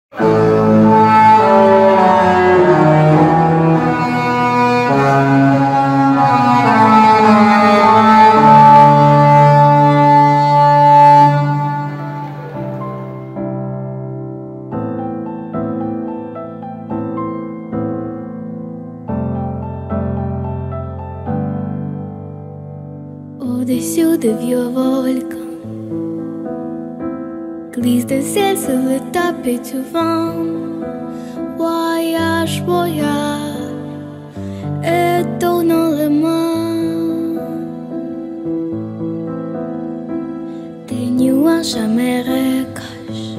Au-dessus de vieux volcans glisse de ciel sur le tapis du vent. Voyage, voyage, éternellement. Des nuages jamais cachent,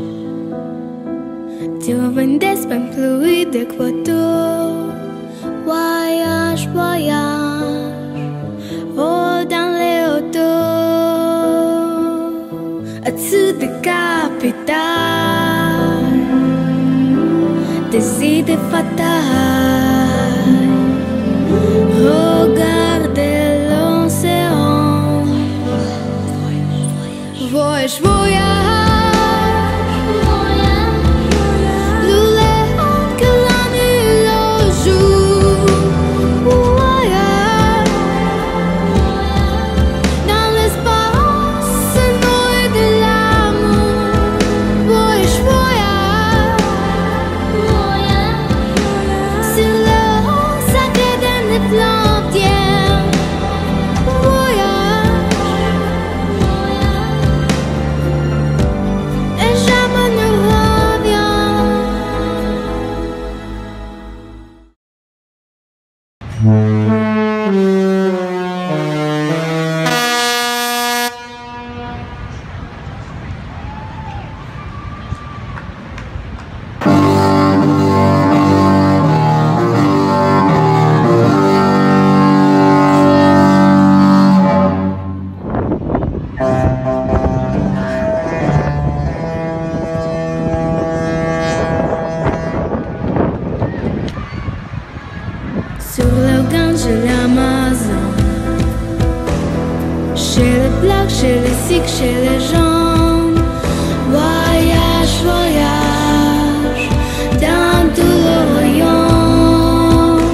sur une d'espagne fluide d'équateur. Voyage, voyage, vol dans les hauteurs, au-dessus des capitales, des idées fatales. Regardez l'océan. Voyage, voyage. Sur le Gange et l'Amazon, chez les Blacks, chez les Sikhs, chez les gens. Voyage, voyage, dans tout le royaume.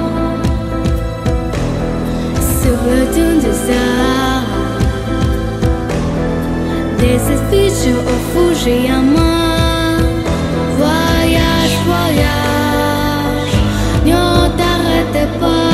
Sur le dune du Sahara, des effigies au Fujiyama. Voyage, voyage, ne t'arrêtez pas.